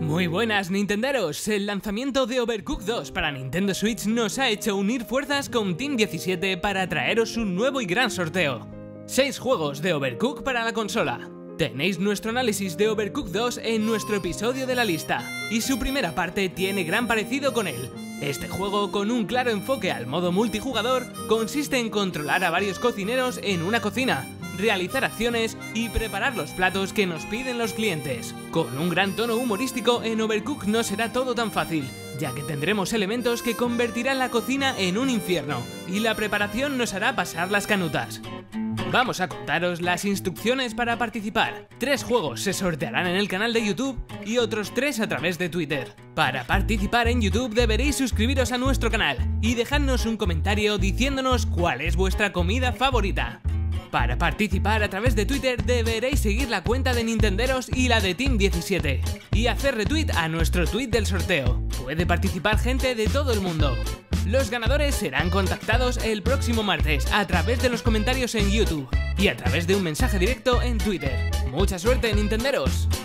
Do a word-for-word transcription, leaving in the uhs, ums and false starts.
Muy buenas Nintenderos, el lanzamiento de Overcooked dos para Nintendo Switch nos ha hecho unir fuerzas con Team diecisiete para traeros un nuevo y gran sorteo. seis juegos de Overcooked para la consola. Tenéis nuestro análisis de Overcooked dos en nuestro episodio de la lista, y su primera parte tiene gran parecido con él. Este juego, con un claro enfoque al modo multijugador, consiste en controlar a varios cocineros en una cocina, realizar acciones y preparar los platos que nos piden los clientes. Con un gran tono humorístico, en Overcooked no será todo tan fácil, ya que tendremos elementos que convertirán la cocina en un infierno, y la preparación nos hará pasar las canutas. Vamos a contaros las instrucciones para participar. Tres juegos se sortearán en el canal de YouTube y otros tres a través de Twitter. Para participar en YouTube deberéis suscribiros a nuestro canal y dejadnos un comentario diciéndonos cuál es vuestra comida favorita. Para participar a través de Twitter deberéis seguir la cuenta de Nintenderos y la de Team diecisiete y hacer retweet a nuestro tweet del sorteo. Puede participar gente de todo el mundo. Los ganadores serán contactados el próximo martes a través de los comentarios en YouTube y a través de un mensaje directo en Twitter. ¡Mucha suerte, Nintenderos!